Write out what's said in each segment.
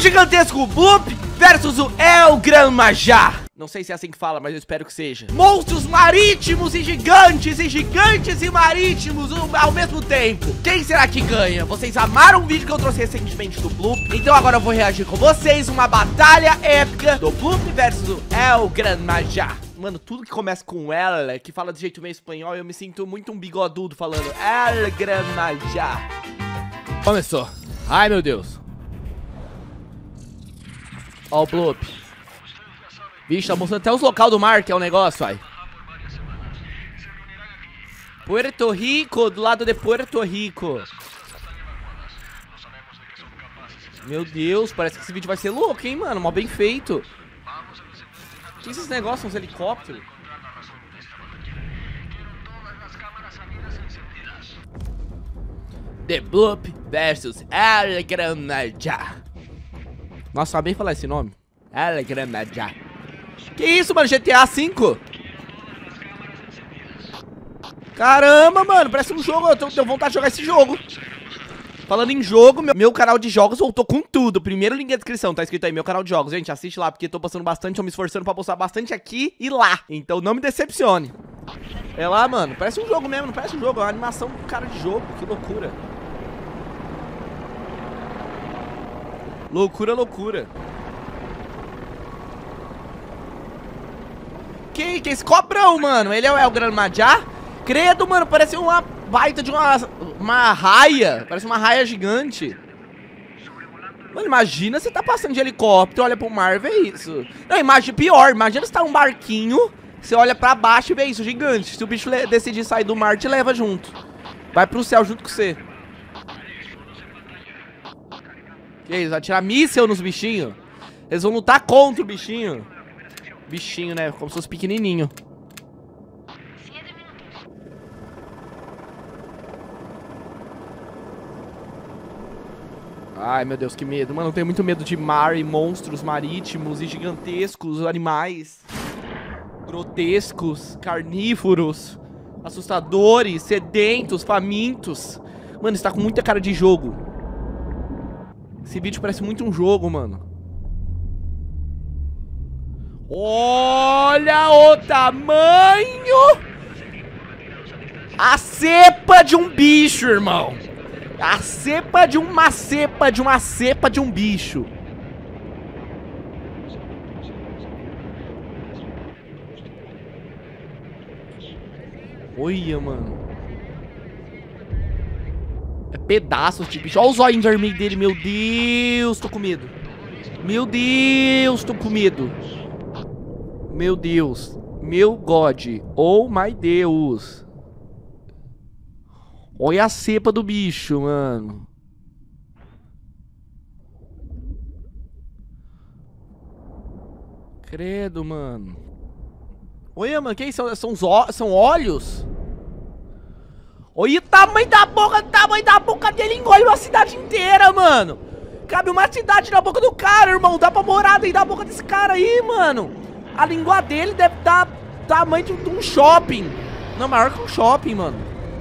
gigantesco Bloop versus o El Gran Majá. Não sei se é assim que fala, mas eu espero que seja. Monstros marítimos e gigantes e marítimos ao mesmo tempo. Quem será que ganha? Vocês amaram o vídeo que eu trouxe recentemente do Bloop, então agora eu vou reagir com vocês. Uma batalha épica do Bloop versus o El Gran Majá. Mano, tudo que começa com L, que fala de jeito meio espanhol, eu me sinto muito um bigodudo falando El Gran Majá. Começou. Ai, meu Deus. Ó o Bloop. Vixe, tá mostrando até os locais do mar, que é o negócio, ai. Puerto Rico, do lado de Puerto Rico. Meu Deus, parece que esse vídeo vai ser louco, hein, mano. Mó bem feito. O que esses negócios, uns helicópteros? The Bloop versus El Gran Majá. Nossa, sabe bem falar esse nome? El Gran Majá. Que isso, mano? GTA V? Caramba, mano, parece um jogo. Eu tenho vontade de jogar esse jogo. Falando em jogo, meu canal de jogos voltou com tudo. Primeiro link na descrição, tá escrito aí, meu canal de jogos. Gente, assiste lá, porque tô postando bastante, tô me esforçando pra postar bastante aqui e lá. Então não me decepcione. É lá, mano, parece um jogo mesmo, não parece um jogo, é uma animação com cara de jogo, que loucura. Loucura, loucura. Que é esse cobrão, mano? Ele é o El Gran Majá? Credo, mano, parece uma baita de uma raia. Parece uma raia gigante. Mano, imagina você tá passando de helicóptero, olha pro mar e vê isso. Não, imagina, pior, imagina você tá num barquinho, você olha pra baixo e vê isso, gigante. Se o bicho decidir sair do mar, te leva junto. Vai pro céu junto com você. Que isso, vai tirar míssel nos bichinhos? Eles vão lutar contra o bichinho. Bichinho, né? Como se fosse pequenininho. Ai, meu Deus, que medo. Mano, eu tenho muito medo de mar e monstros marítimos e gigantescos, animais grotescos, carnívoros, assustadores, sedentos, famintos. Mano, isso tá com muita cara de jogo. Esse vídeo parece muito um jogo, mano. Olha o tamanho! A cepa de um bicho, irmão. A cepa de uma cepa de um bicho. Olha, mano. É pedaços de bicho. Olha os olhos vermelhos dele, meu Deus, tô com medo. Meu Deus, tô com medo. Meu Deus, meu God, oh my Deus. Olha a cepa do bicho, mano. Credo, mano. Olha, mano, que isso? São olhos? Olha o tamanho da boca dele, engole uma cidade inteira, mano. Cabe uma cidade na boca do cara, irmão. Dá pra morar dentro da boca desse cara aí, mano. A língua dele deve dar tamanho de um shopping. Não, maior que um shopping, mano.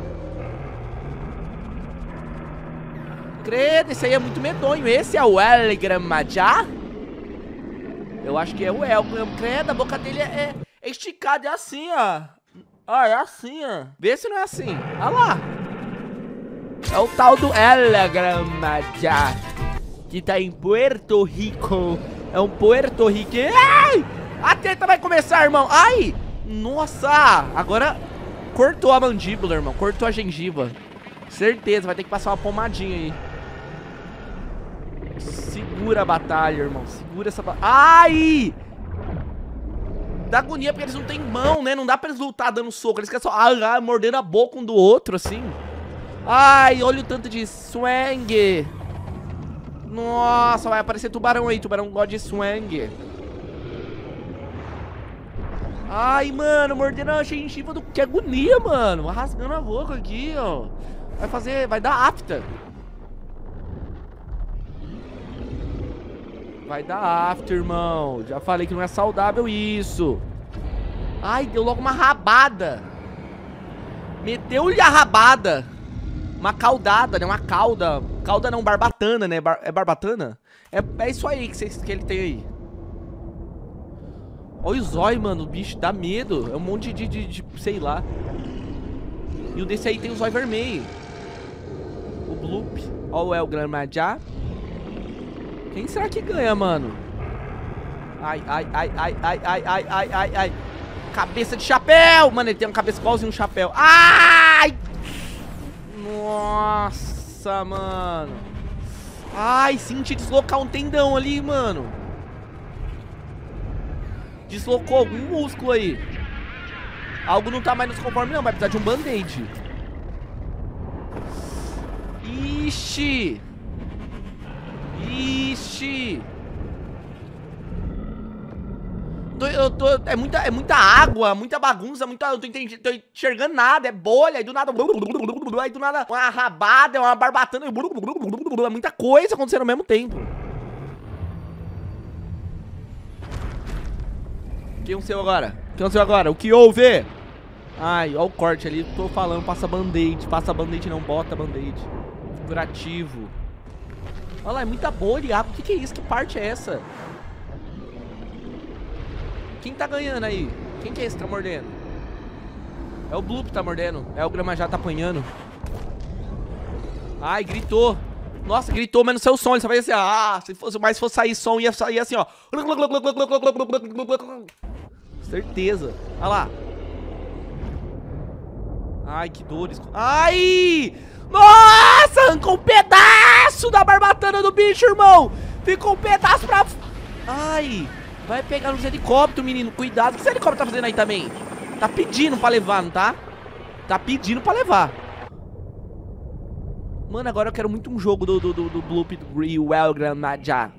Credo, esse aí é muito medonho. Esse é o El Gran Majá? Eu acho que é o El. Credo, a boca dele é esticada, é assim, ó. Ó, é assim, ó. Vê se não é assim. Olha lá. É o tal do El Gran Majá, que tá em Puerto Rico. É um Puerto Rico. Ai! A treta vai começar, irmão. Ai! Nossa! Agora cortou a mandíbula, irmão. Cortou a gengiva. Certeza, vai ter que passar uma pomadinha aí. Segura a batalha, irmão. Segura essa batalha. Ai! Dá agonia porque eles não têm mão, né? Não dá pra eles lutar dando soco. Eles querem só mordendo a boca um do outro, assim. Ai, olha o tanto de swing. Nossa, vai aparecer tubarão aí. Tubarão gosta de swing. Ai, mano, mordendo a gengiva do... Que agonia, mano. Rasgando a boca aqui, ó. Vai dar afta. Vai dar afta, irmão. Já falei que não é saudável isso. Ai, deu logo uma rabada. Meteu-lhe a rabada. Uma caudada, né? Uma cauda. Cauda não, barbatana, né? É barbatana? É isso aí que ele tem aí. Olha o zóio, mano. O bicho dá medo. É um monte de sei lá. E o desse aí tem o zóio vermelho. O Bloop. Olha o Elgram Majá. Quem será que ganha, mano? Ai, ai, ai, ai, ai, ai, ai, ai, ai, ai. Cabeça de chapéu! Mano, ele tem uma cabeça igualzinho um chapéu. Ai! Nossa, mano. Ai, senti deslocar um tendão ali, mano. Deslocou algum músculo aí. Algo não tá mais nos conforme, não. Vai precisar de um band-aid. Ixi. Ixi. É muita água, muita bagunça, eu tô enxergando nada, é bolha, aí do nada, aí do nada, uma rabada, uma barbatana, é muita coisa acontecendo ao mesmo tempo. O que aconteceu agora? O que aconteceu agora? O que houve? Ai, ó o corte ali, tô falando, passa band-aid não, bota band-aid. Curativo. Olha lá, é muita bolha, o que é isso? Que parte é essa? Quem tá ganhando aí? Quem que é esse que tá mordendo? É o Bloop que tá mordendo. É o Gramajá tá apanhando. Ai, gritou. Nossa, gritou, mas no seu som. Ele só faz assim, se fosse sair som, ia sair assim, ó. Certeza. Olha lá. Ai, que dores. Ai! Nossa, arrancou um pedaço da barbatana do bicho, irmão. Ficou um pedaço pra... Ai... Vai pegar nos helicópteros, menino. Cuidado. O que esse helicóptero tá fazendo aí também? Tá pedindo pra levar, não tá? Tá pedindo pra levar. Mano, agora eu quero muito um jogo do Bloop do Elgram Majá.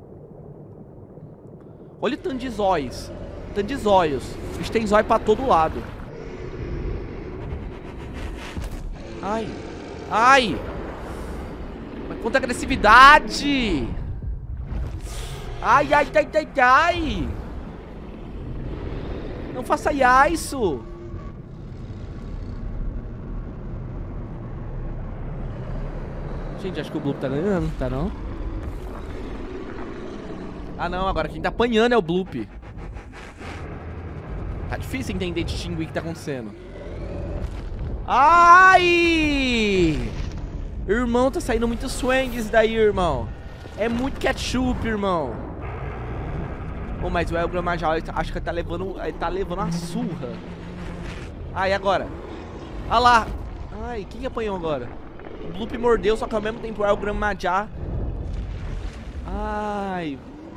Olha o tanto de zóios. Tanto de zóios. Eles têm zóio pra todo lado. Ai. Ai. Mas quanta agressividade. Ai, ai, ai, ai, ai. Não faça isso. Gente, acho que o Bloop tá ganhando, tá não? Ah não, agora quem tá apanhando é o Bloop. Tá difícil entender, distinguir o que tá acontecendo. Ai! Irmão, tá saindo muito swings daí, irmão. É muito ketchup, irmão. Oh, mas o Elgram Majá, acho que ele tá levando uma surra. Ai, agora. Ah lá. Ai, quem apanhou agora? O Bloop mordeu, só que ao mesmo tempo o Elgram Majá. Ai.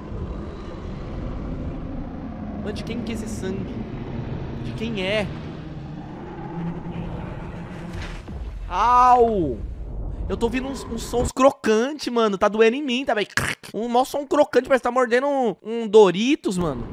Mano, de quem que é esse sangue? De quem é? Au! Eu tô ouvindo uns sons crocantes, mano. Tá doendo em mim, tá, velho? Um maior som crocante, parece que tá mordendo um Doritos, mano.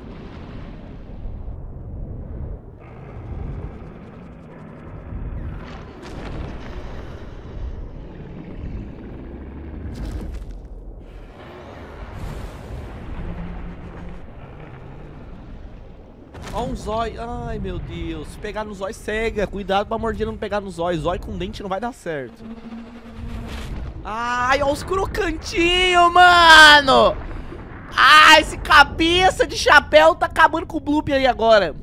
Ó um zóio. Ai, meu Deus. Se pegar no zóio, cega. Cuidado pra mordida não pegar no zóio. Zóio com dente não vai dar certo. Ai, ó os crocantinhos, mano. Ai, esse cabeça de chapéu tá acabando com o Bloop aí agora.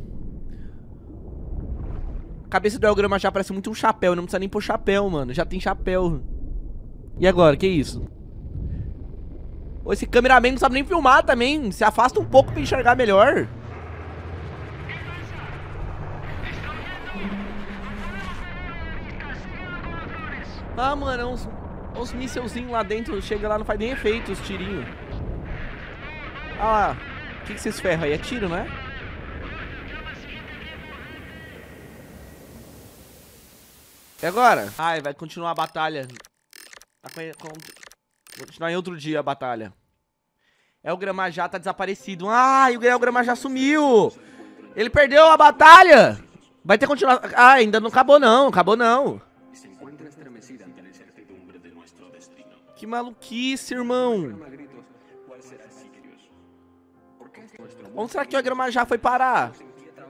A cabeça do Elgram já parece muito um chapéu. Não precisa nem pôr chapéu, mano. Já tem chapéu. E agora, que isso? Ô, esse cameraman não sabe nem filmar também. Se afasta um pouco pra enxergar melhor. Ah, mano, é uns mísselzinhos lá dentro. Chega lá, não faz nem efeito os tirinhos. Ah lá. O que esses ferros aí? É tiro, não é? E agora? Ai, vai continuar a batalha. Vai continuar em outro dia a batalha. É o Gramajá tá desaparecido. Ai, o Gramajá sumiu. Ele perdeu a batalha. Vai ter continuado. Ah, ainda não acabou não. Acabou não. Que maluquice, irmão. Onde será que o Gramajá foi parar?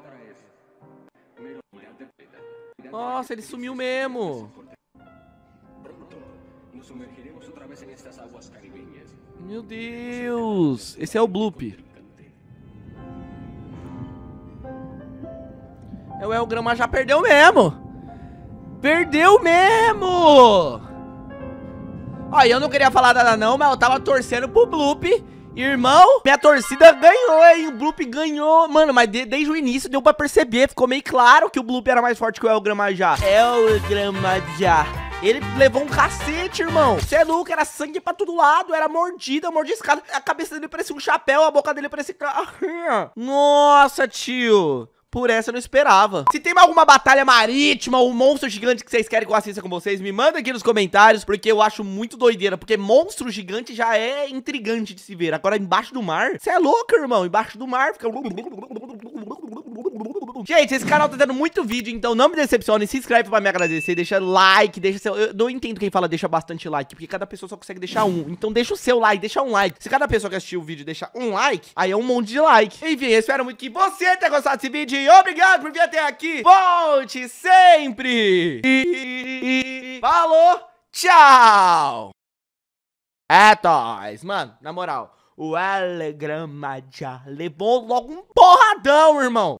Nossa, ele sumiu mesmo. Meu Deus. Esse é o Bloop. O El Grama já perdeu mesmo. Perdeu mesmo. Ó, eu não queria falar nada não, mas eu tava torcendo pro Bloop. Irmão, minha torcida ganhou, hein? O Bloop ganhou. Mano, mas desde o início deu pra perceber. Ficou meio claro que o Bloop era mais forte que o El Gramajá. El Gramajá. Ele levou um cacete, irmão. Você é louco, era sangue pra todo lado. Era mordida, mordiscada. A cabeça dele parecia um chapéu, a boca dele parecia... Nossa, tio. Por essa eu não esperava. Se tem alguma batalha marítima ou monstro gigante que vocês querem que eu assista com vocês, me manda aqui nos comentários, porque eu acho muito doideira. Porque monstro gigante já é intrigante de se ver. Agora, embaixo do mar, você é louco, irmão. Embaixo do mar fica... Gente, esse canal tá dando muito vídeo, então não me decepcione. Se inscreve pra me agradecer, deixa like, deixa seu... Eu não entendo quem fala deixa bastante like, porque cada pessoa só consegue deixar um. Então deixa o seu like, deixa um like. Se cada pessoa que assistiu o vídeo deixar um like, aí é um monte de like. Enfim, eu espero muito que você tenha gostado desse vídeo. E obrigado por vir até aqui. Volte sempre. Falou, tchau. É nóis, mano, na moral. O El Gramajá levou logo um porradão, irmão.